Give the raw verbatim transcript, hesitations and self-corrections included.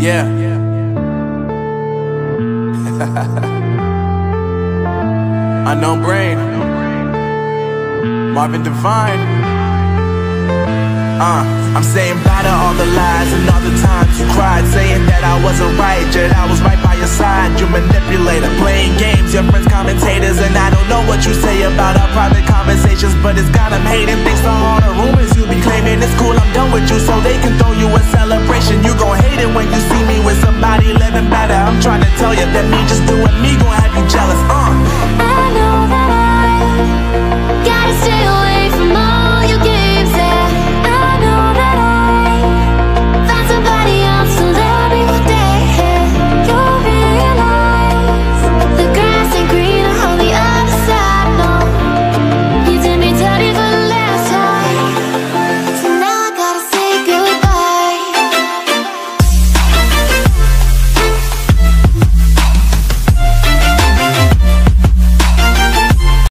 Yeah. Unknown Brain, Marvin Divine. Uh, I'm saying bye to all the lies and all the times you cried, saying that I wasn't right, yet I was right by your side. You manipulator, playing games, your friends commentators, and I don't know what you say about our private conversations, but it's got them hating. Thanks to all the rumors you be claiming. It's cool, I'm done with you, so they can throw you a celebration. You gon' hate it when you see me with somebody living better. I'm trying to tell you that me just doing me gon' have you jealous. Uh. I know that I gotta stay away